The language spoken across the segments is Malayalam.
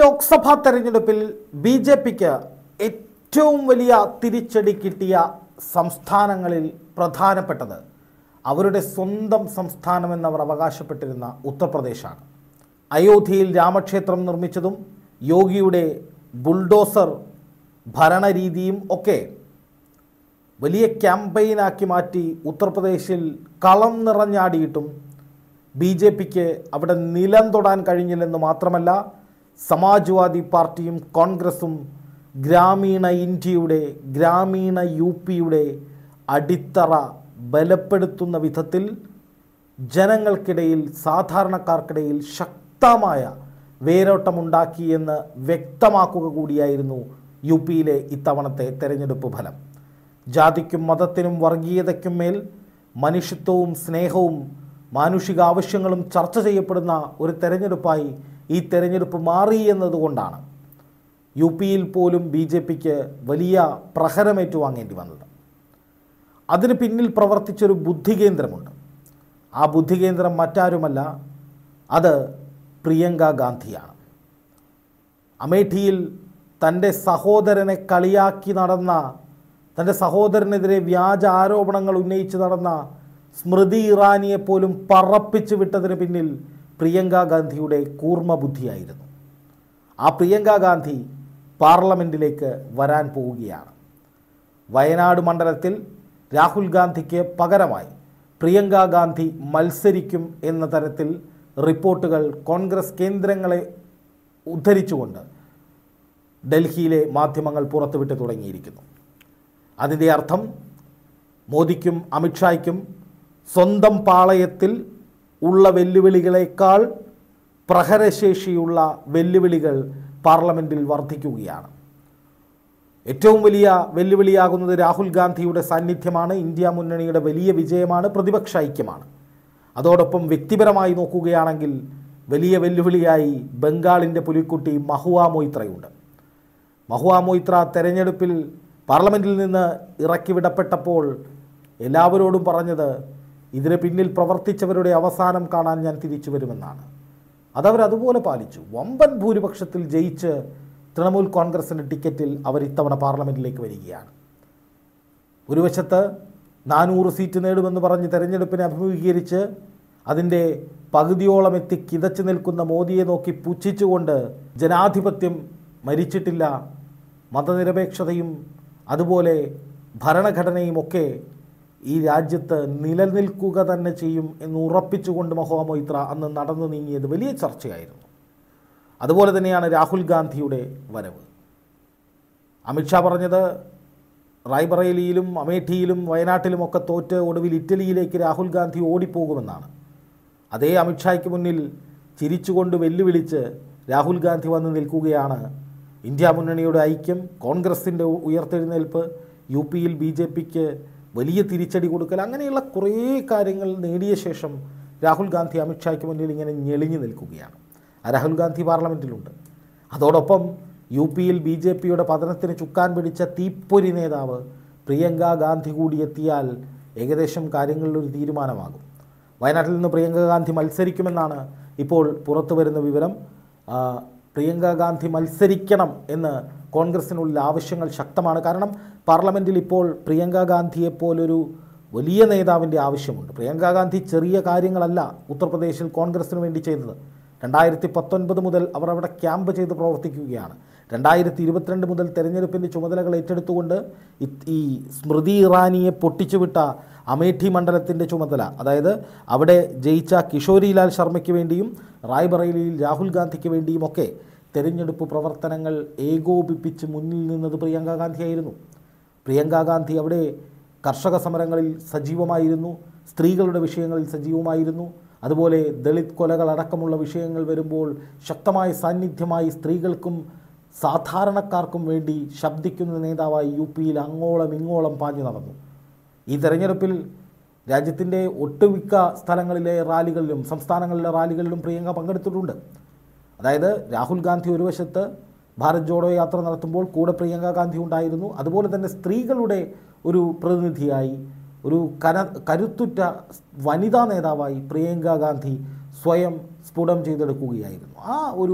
ലോക്സഭാ തെരഞ്ഞെടുപ്പിൽ ബി ജെ പിക്ക് ഏറ്റവും വലിയ തിരിച്ചടി കിട്ടിയ സംസ്ഥാനങ്ങളിൽ പ്രധാനപ്പെട്ടത് അവരുടെ സ്വന്തം സംസ്ഥാനമെന്നവർ അവകാശപ്പെട്ടിരുന്ന ഉത്തർപ്രദേശാണ്. അയോധ്യയിൽ രാമക്ഷേത്രം നിർമ്മിച്ചതും യോഗിയുടെ ബുൾഡോസർ ഭരണരീതിയും ഒക്കെ വലിയ ക്യാമ്പയിനാക്കി മാറ്റി ഉത്തർപ്രദേശിൽ കളം നിറഞ്ഞാടിയിട്ടും ബി ജെ പിക്ക് അവിടെ നിലം തൊടാൻ കഴിഞ്ഞില്ലെന്ന് മാത്രമല്ല, സമാജ്വാദി പാർട്ടിയും കോൺഗ്രസും ഗ്രാമീണ ഇന്ത്യയുടെ, ഗ്രാമീണ യു പിയുടെ അടിത്തറ ബലപ്പെടുത്തുന്ന വിധത്തിൽ ജനങ്ങൾക്കിടയിൽ, സാധാരണക്കാർക്കിടയിൽ ശക്തമായ വേരോട്ടമുണ്ടാക്കി എന്ന് വ്യക്തമാക്കുക കൂടിയായിരുന്നു യു പിയിലെ ഇത്തവണത്തെ തെരഞ്ഞെടുപ്പ് ഫലം. ജാതിക്കും മതത്തിനും വർഗീയതയ്ക്കും മേൽ മനുഷ്യത്വവും സ്നേഹവും മാനുഷിക ആവശ്യങ്ങളും ചർച്ച ചെയ്യപ്പെടുന്ന ഒരു തെരഞ്ഞെടുപ്പായി ഈ തെരഞ്ഞെടുപ്പ് മാറി എന്നതുകൊണ്ടാണ് യു പിയിൽ പോലും ബി ജെ പിക്ക് വലിയ പ്രഹരമേറ്റുവാങ്ങേണ്ടി വന്നത്. അതിന് പിന്നിൽ പ്രവർത്തിച്ചൊരു ബുദ്ധികേന്ദ്രമുണ്ട്. ആ ബുദ്ധികേന്ദ്രം മറ്റാരുമല്ല, അത് പ്രിയങ്ക ഗാന്ധിയാണ്. അമേഠിയിൽ തൻ്റെ സഹോദരനെ കളിയാക്കി നടന്ന, തൻ്റെ സഹോദരനെതിരെ വ്യാജ ആരോപണങ്ങൾ ഉന്നയിച്ച് നടന്ന സ്മൃതി ഇറാനിയെ പോലും പറപ്പിച്ച് വിട്ടതിന് പിന്നിൽ പ്രിയങ്ക ഗാന്ധിയുടെ കൂർമ്മ ബുദ്ധിയായിരുന്നു. ആ പ്രിയങ്ക ഗാന്ധി പാർലമെൻറ്റിലേക്ക് വരാൻ പോവുകയാണ്. വയനാട് മണ്ഡലത്തിൽ രാഹുൽ ഗാന്ധിക്ക് പകരമായി പ്രിയങ്ക ഗാന്ധി മത്സരിക്കും എന്ന തരത്തിൽ റിപ്പോർട്ടുകൾ കോൺഗ്രസ് കേന്ദ്രങ്ങളെ ഉദ്ധരിച്ചുകൊണ്ട് ഡൽഹിയിലെ മാധ്യമങ്ങൾ പുറത്തുവിട്ട് തുടങ്ങിയിരിക്കുന്നു. അതിൻ്റെ അർത്ഥം മോദിക്കും അമിത്ഷായ്ക്കും സ്വന്തം പാളയത്തിൽ ഉള്ള വെല്ലുവിളികളേക്കാൾ പ്രഹരശേഷിയുള്ള വെല്ലുവിളികൾ പാർലമെൻറ്റിൽ വർദ്ധിക്കുകയാണ്. ഏറ്റവും വലിയ വെല്ലുവിളിയാകുന്നത് രാഹുൽ ഗാന്ധിയുടെ സാന്നിധ്യമാണ്, ഇന്ത്യ മുന്നണിയുടെ വലിയ വിജയമാണ്, പ്രതിപക്ഷ ഐക്യമാണ്. അതോടൊപ്പം വ്യക്തിപരമായി നോക്കുകയാണെങ്കിൽ വലിയ വെല്ലുവിളിയായി ബംഗാളിൻ്റെ പുലിക്കുട്ടി മഹുവ മൊയ്ത്രയുണ്ട്. മഹുവ മൊയ്ത്ര തെരഞ്ഞെടുപ്പിൽ പാർലമെൻറ്റിൽ നിന്ന് ഇറക്കിവിടപ്പെട്ടപ്പോൾ എല്ലാവരോടും പറഞ്ഞത് ഇതിന് പിന്നിൽ പ്രവർത്തിച്ചവരുടെ അവസാനം കാണാൻ ഞാൻ തിരിച്ചു വരുമെന്നാണ്. അതവരതുപോലെ പാലിച്ചു. വമ്പൻ ഭൂരിപക്ഷത്തിൽ ജയിച്ച് തൃണമൂൽ കോൺഗ്രസിൻ്റെ ടിക്കറ്റിൽ അവർ ഇത്തവണ പാർലമെൻറ്റിലേക്ക് വരികയാണ്. ഒരു വശത്ത് 400 സീറ്റ് നേടുമെന്ന് പറഞ്ഞ് തെരഞ്ഞെടുപ്പിനെ അഭിമുഖീകരിച്ച് അതിൻ്റെ പകുതിയോളം എത്തി കിതച്ചു നിൽക്കുന്ന മോദിയെ നോക്കി പുച്ഛിച്ചുകൊണ്ട് ജനാധിപത്യം മരിച്ചിട്ടില്ല, മതനിരപേക്ഷതയും അതുപോലെ ഭരണഘടനയും ഒക്കെ ഈ രാജ്യത്ത് നിലനിൽക്കുക തന്നെ ചെയ്യും എന്ന് ഉറപ്പിച്ചുകൊണ്ട് മഹുവ മൊയ്ത്ര അന്ന് നടന്നു നീങ്ങിയത് വലിയ ചർച്ചയായിരുന്നു. അതുപോലെ തന്നെയാണ് രാഹുൽ ഗാന്ധിയുടെ വരവ്. അമിത്ഷാ പറഞ്ഞത് റായ്ബറേലിയിലും അമേഠിയിലും വയനാട്ടിലുമൊക്കെ തോറ്റ് ഒടുവിൽ ഇറ്റലിയിലേക്ക് രാഹുൽ ഗാന്ധി ഓടിപ്പോകുമെന്നാണ്. അതേ അമിത്ഷായ്ക്ക് മുന്നിൽ ചിരിച്ചുകൊണ്ട് വെല്ലുവിളിച്ച് രാഹുൽ ഗാന്ധി വന്ന് നിൽക്കുകയാണ്. ഇന്ത്യ മുന്നണിയുടെ ഐക്യം, കോൺഗ്രസിൻ്റെ ഉയർത്തെഴുന്നേൽപ്പ്, യു പിയിൽ ബി ജെ പിക്ക് വലിയ തിരിച്ചടി കൊടുക്കൽ, അങ്ങനെയുള്ള കുറേ കാര്യങ്ങൾ നേടിയ ശേഷം രാഹുൽ ഗാന്ധി അമിത്ഷായ്ക്ക് മുന്നിൽ ഇങ്ങനെ ഞെളിഞ്ഞു നിൽക്കുകയാണ്. ആ രാഹുൽ ഗാന്ധി പാർലമെൻറ്റിലുണ്ട്. അതോടൊപ്പം യു പിയിൽ ബി ജെ പിയുടെ പതനത്തിന് ചുക്കാൻ പിടിച്ച തീപ്പൊരി നേതാവ് പ്രിയങ്ക ഗാന്ധി കൂടി എത്തിയാൽ ഏകദേശം കാര്യങ്ങളിലൊരു തീരുമാനമാകും. വയനാട്ടിൽ നിന്ന് പ്രിയങ്ക ഗാന്ധി മത്സരിക്കുമെന്നാണ് ഇപ്പോൾ പുറത്തു വരുന്ന വിവരം. പ്രിയങ്ക ഗാന്ധി മത്സരിക്കണം എന്ന് കോൺഗ്രസിനുള്ളിൽ ആവശ്യങ്ങൾ ശക്തമാണ്. കാരണം പാർലമെൻറ്റിൽ ഇപ്പോൾ പ്രിയങ്ക ഗാന്ധിയെപ്പോലൊരു വലിയ നേതാവിൻ്റെ ആവശ്യമുണ്ട്. പ്രിയങ്ക ഗാന്ധി ചെറിയ കാര്യങ്ങളല്ല ഉത്തർപ്രദേശിൽ കോൺഗ്രസിന് വേണ്ടി ചെയ്തത്. 2019 മുതൽ അവർ അവിടെ ക്യാമ്പ് ചെയ്ത് പ്രവർത്തിക്കുകയാണ്. 2022 മുതൽ തെരഞ്ഞെടുപ്പിൻ്റെ ചുമതലകൾ ഏറ്റെടുത്തുകൊണ്ട് ഈ സ്മൃതി ഇറാനിയെ പൊട്ടിച്ചുവിട്ട അമേഠി മണ്ഡലത്തിൻ്റെ ചുമതല, അതായത് അവിടെ ജയിച്ച കിഷോരിലാൽ ശർമ്മയ്ക്ക് വേണ്ടിയും റായ്ബറേലിയിൽ രാഹുൽ ഗാന്ധിക്ക് വേണ്ടിയുമൊക്കെ തെരഞ്ഞെടുപ്പ് പ്രവർത്തനങ്ങൾ ഏകോപിപ്പിച്ച് മുന്നിൽ നിന്നത് പ്രിയങ്ക ഗാന്ധിയായിരുന്നു. പ്രിയങ്ക ഗാന്ധി അവിടെ കർഷക സമരങ്ങളിൽ സജീവമായിരുന്നു, സ്ത്രീകളുടെ വിഷയങ്ങളിൽ സജീവമായിരുന്നു. അതുപോലെ ദളിത് കൊലകളടക്കമുള്ള വിഷയങ്ങൾ വരുമ്പോൾ ശക്തമായ സാന്നിധ്യമായി സ്ത്രീകൾക്കും സാധാരണക്കാർക്കും വേണ്ടി ശബ്ദിക്കുന്ന നേതാവായി യു പിയിൽ അങ്ങോളം ഇങ്ങോളം പാഞ്ഞു നടന്നു. ഈ തെരഞ്ഞെടുപ്പിൽ രാജ്യത്തിൻ്റെ ഒട്ടുമിക്ക സ്ഥലങ്ങളിലെ റാലികളിലും സംസ്ഥാനങ്ങളിലെ റാലികളിലും പ്രിയങ്ക പങ്കെടുത്തിട്ടുണ്ട്. അതായത് രാഹുൽ ഗാന്ധി ഒരു വശത്ത് ഭാരത് ജോഡോ യാത്ര നടത്തുമ്പോൾ കൂടെ പ്രിയങ്ക ഗാന്ധി ഉണ്ടായിരുന്നു. അതുപോലെ തന്നെ സ്ത്രീകളുടെ ഒരു പ്രതിനിധിയായി, ഒരു കരുത്തുറ്റ വനിതാ നേതാവായി പ്രിയങ്ക ഗാന്ധി സ്വയം സ്ഫുടം ചെയ്തെടുക്കുകയായിരുന്നു. ആ ഒരു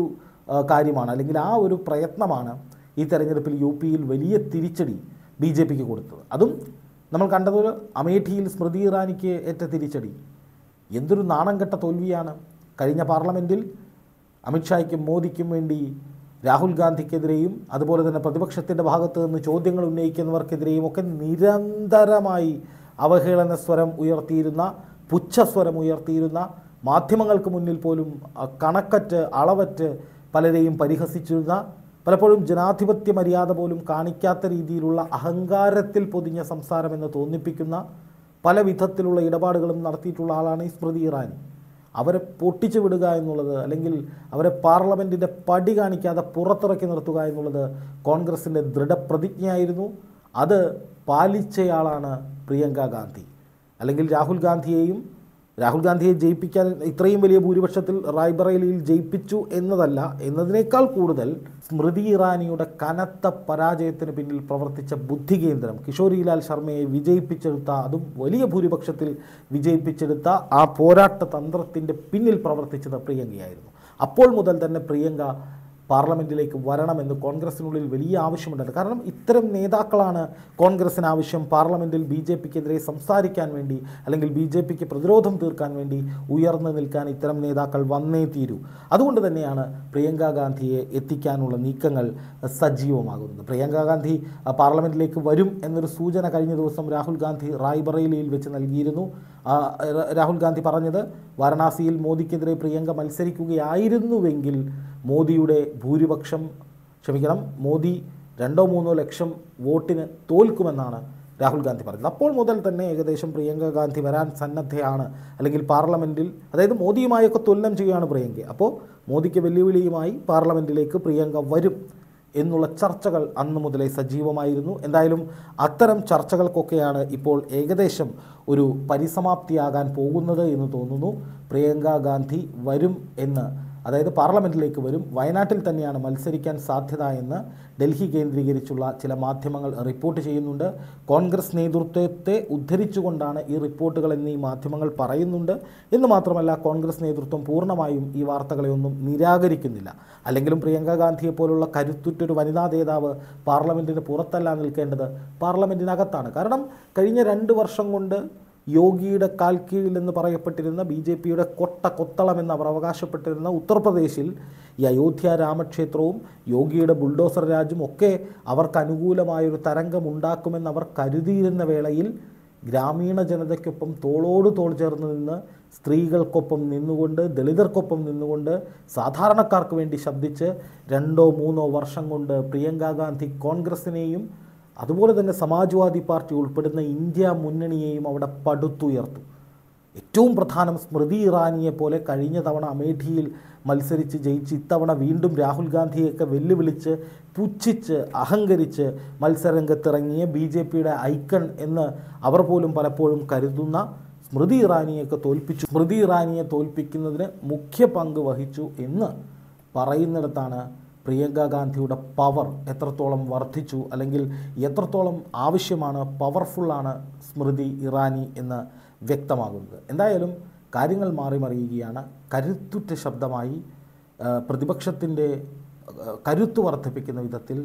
കാര്യമാണ്, അല്ലെങ്കിൽ ആ ഒരു പ്രയത്നമാണ് ഈ തെരഞ്ഞെടുപ്പിൽ യു പിയിൽ വലിയ തിരിച്ചടി ബി ജെ പിക്ക് കൊടുത്തത്. അതും നമ്മൾ കണ്ടതുപോലെ അമേഠിയിൽ സ്മൃതി ഇറാനിക്ക് ഏറ്റ തിരിച്ചടി എന്തൊരു നാണം കെട്ട തോൽവിയാണ്. കഴിഞ്ഞ പാർലമെൻറ്റിൽ അമിത്ഷായ്ക്കും മോദിക്കും വേണ്ടി രാഹുൽ ഗാന്ധിക്കെതിരെയും അതുപോലെ തന്നെ പ്രതിപക്ഷത്തിൻ്റെ ഭാഗത്ത് നിന്ന് ചോദ്യങ്ങൾ ഉന്നയിക്കുന്നവർക്കെതിരെയും ഒക്കെ നിരന്തരമായി അവഹേളന സ്വരം ഉയർത്തിയിരുന്ന, പുച്ഛസ്വരം ഉയർത്തിയിരുന്ന, മാധ്യമങ്ങൾക്ക് മുന്നിൽ പോലും കണക്കറ്റ് അളവറ്റ് പലരെയും പരിഹസിച്ചിരുന്ന, പലപ്പോഴും ജനാധിപത്യ മര്യാദ പോലും കാണിക്കാത്ത രീതിയിലുള്ള അഹങ്കാരത്തിൽ പൊതിഞ്ഞ സംസാരമെന്ന് തോന്നിപ്പിക്കുന്ന പല വിധത്തിലുള്ള ഇടപാടുകളും നടത്തിയിട്ടുള്ള ആളാണ് ഈ സ്മൃതി ഇറാനി. അവരെ പൊട്ടിച്ചു വിടുക എന്നുള്ളത്, അല്ലെങ്കിൽ അവരെ പാർലമെൻറ്റിൻ്റെ പടി കാണിക്കാതെ പുറത്തിറക്കി നിർത്തുക എന്നുള്ളത് കോൺഗ്രസിൻ്റെ ദൃഢപ്രതിജ്ഞയായിരുന്നു. അത് പാലിച്ചയാളാണ് പ്രിയങ്ക ഗാന്ധി. അല്ലെങ്കിൽ രാഹുൽ ഗാന്ധിയെ ജയിപ്പിക്കാൻ ഇത്രയും വലിയ ഭൂരിപക്ഷത്തിൽ റായ്ബറേലിയിൽ ജയിപ്പിച്ചു എന്നതിനേക്കാൾ കൂടുതൽ സ്മൃതി ഇറാനിയുടെ കനത്ത പരാജയത്തിന് പിന്നിൽ പ്രവർത്തിച്ച ബുദ്ധികേന്ദ്രം, കിഷോരിലാൽ ശർമ്മയെ വിജയിപ്പിച്ചെടുത്ത, അതും വലിയ ഭൂരിപക്ഷത്തിൽ വിജയിപ്പിച്ചെടുത്ത ആ പോരാട്ട തന്ത്രത്തിൻ്റെ പിന്നിൽ പ്രവർത്തിച്ചത് പ്രിയങ്കയായിരുന്നു. അപ്പോൾ മുതൽ തന്നെ പ്രിയങ്ക പാർലമെൻറ്റിലേക്ക് വരണമെന്ന് കോൺഗ്രസിനുള്ളിൽ വലിയ ആവശ്യമുണ്ടായിരുന്നു. കാരണം ഇത്തരം നേതാക്കളാണ് കോൺഗ്രസിന് ആവശ്യം. പാർലമെൻറ്റിൽ ബി ജെ പിക്കെതിരെ സംസാരിക്കാൻ വേണ്ടി, അല്ലെങ്കിൽ ബി ജെ പിക്ക് പ്രതിരോധം തീർക്കാൻ വേണ്ടി ഉയർന്നു നിൽക്കാൻ ഇത്തരം നേതാക്കൾ വന്നേ തീരൂ. അതുകൊണ്ട് തന്നെയാണ് പ്രിയങ്ക ഗാന്ധിയെ എത്തിക്കാനുള്ള നീക്കങ്ങൾ സജീവമാകുന്നത്. പ്രിയങ്ക ഗാന്ധി പാർലമെൻറ്റിലേക്ക് വരും എന്നൊരു സൂചന കഴിഞ്ഞ ദിവസം രാഹുൽ ഗാന്ധി റായ്ബറേലിയിൽ വെച്ച് നൽകിയിരുന്നു. രാഹുൽ ഗാന്ധി പറഞ്ഞത്, വാരണാസിയിൽ മോദിക്കെതിരെ പ്രിയങ്ക മത്സരിക്കുകയായിരുന്നുവെങ്കിൽ മോദി 2-3 ലക്ഷം വോട്ടിന് തോൽക്കുമെന്നാണ് രാഹുൽ ഗാന്ധി പറഞ്ഞത്. അപ്പോൾ മുതൽ തന്നെ ഏകദേശം പ്രിയങ്ക ഗാന്ധി വരാൻ സന്നദ്ധയാണ്, അല്ലെങ്കിൽ പാർലമെൻറ്റിൽ, അതായത് മോദിയുമായൊക്കെ തുലനം ചെയ്യുകയാണ് പ്രിയങ്ക. അപ്പോൾ മോദിക്ക് വെല്ലുവിളിയുമായി പാർലമെൻറ്റിലേക്ക് പ്രിയങ്ക വരും എന്നുള്ള ചർച്ചകൾ അന്നു മുതലേ സജീവമായിരുന്നു. എന്തായാലും അത്തരം ചർച്ചകൾക്കൊക്കെയാണ് ഇപ്പോൾ ഏകദേശം ഒരു പരിസമാപ്തിയാകാൻ പോകുന്നത് എന്ന് തോന്നുന്നു. പ്രിയങ്ക ഗാന്ധി വരും എന്ന്, അതായത് പാർലമെൻറ്റിലേക്ക് വരും, വയനാട്ടിൽ തന്നെയാണ് മത്സരിക്കാൻ സാധ്യത എന്ന് ഡൽഹി കേന്ദ്രീകരിച്ചുള്ള ചില മാധ്യമങ്ങൾ റിപ്പോർട്ട് ചെയ്യുന്നുണ്ട്. കോൺഗ്രസ് നേതൃത്വത്തെ ഉദ്ധരിച്ചുകൊണ്ടാണ് ഈ റിപ്പോർട്ടുകൾ എന്ന് ഈ മാധ്യമങ്ങൾ പറയുന്നുണ്ട്. എന്ന് മാത്രമല്ല, കോൺഗ്രസ് നേതൃത്വം പൂർണ്ണമായും ഈ വാർത്തകളെയൊന്നും നിരാകരിക്കുന്നില്ല. അല്ലെങ്കിലും പ്രിയങ്ക ഗാന്ധിയെപ്പോലുള്ള കരുത്തുറ്റൊരു വനിതാ നേതാവ് പാർലമെൻറ്റിന് പുറത്തല്ല നിൽക്കേണ്ടത്, പാർലമെൻറ്റിനകത്താണ്. കാരണം കഴിഞ്ഞ 2 വർഷം കൊണ്ട് യോഗിയുടെ കാൽക്കീഴിലെന്ന് പറയപ്പെട്ടിരുന്ന ബി ജെ പിയുടെ കൊത്തളമെന്ന് അവർ അവകാശപ്പെട്ടിരുന്ന ഉത്തർപ്രദേശിൽ ഈ അയോധ്യ രാമക്ഷേത്രവും യോഗിയുടെ ബുൾഡോസർ രാജും ഒക്കെ അവർക്ക് അനുകൂലമായൊരു തരംഗമുണ്ടാക്കുമെന്ന് അവർ കരുതിയിരുന്ന വേളയിൽ ഗ്രാമീണ ജനതയ്ക്കൊപ്പം തോളോട് തോൾ ചേർന്ന് നിന്ന്, സ്ത്രീകൾക്കൊപ്പം നിന്നുകൊണ്ട്, ദളിതർക്കൊപ്പം നിന്നുകൊണ്ട്, സാധാരണക്കാർക്ക് വേണ്ടി ശബ്ദിച്ച് 2-3 വർഷം കൊണ്ട് പ്രിയങ്ക ഗാന്ധി കോൺഗ്രസിനെയും അതുപോലെ തന്നെ സമാജ്വാദി പാർട്ടി ഉൾപ്പെടുന്ന ഇന്ത്യ മുന്നണിയെയും അവിടെ പടുത്തുയർത്തു. ഏറ്റവും പ്രധാനം, സ്മൃതി ഇറാനിയെ പോലെ കഴിഞ്ഞ തവണ അമേഠിയിൽ മത്സരിച്ച് ജയിച്ച് ഇത്തവണ വീണ്ടും രാഹുൽ ഗാന്ധിയൊക്കെ വെല്ലുവിളിച്ച്, പുച്ഛിച്ച്, അഹങ്കരിച്ച് മത്സരരംഗത്തിറങ്ങിയ ബി ജെ പിയുടെ ഐക്കൺ എന്ന് അവർ പോലും പലപ്പോഴും കരുതുന്ന സ്മൃതി ഇറാനിയൊക്കെ തോൽപ്പിച്ചു. സ്മൃതി ഇറാനിയെ തോൽപ്പിക്കുന്നതിന് മുഖ്യ പങ്ക് വഹിച്ചു എന്ന് പറയുന്നിടത്താണ് പ്രിയങ്ക ഗാന്ധിയുടെ പവർ എത്രത്തോളം വർദ്ധിച്ചു, അല്ലെങ്കിൽ എത്രത്തോളം ആവശ്യമാണ്, പവർഫുള്ളാണ് സ്മൃതി ഇറാനി എന്ന് വ്യക്തമാകുന്നത്. എന്തായാലും കാര്യങ്ങൾ മാറി മറിയുകയാണ്. കരുത്തുറ്റ ശബ്ദമായി പ്രതിപക്ഷത്തിൻ്റെ കരുത്ത് വർദ്ധിപ്പിക്കുന്ന വിധത്തിൽ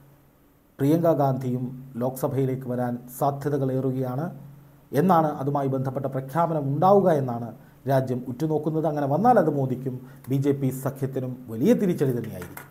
പ്രിയങ്ക ഗാന്ധിയും ലോക്സഭയിലേക്ക് വരാൻ സാധ്യതകളേറുകയാണ് എന്നാണ്, അതുമായി ബന്ധപ്പെട്ട പ്രഖ്യാപനം ഉണ്ടാവുക എന്നാണ് രാജ്യം ഉറ്റുനോക്കുന്നത്. അങ്ങനെ വന്നാൽ അത് മോദിക്കും BJP സഖ്യത്തിനും വലിയ തിരിച്ചടി തന്നെയായിരിക്കും.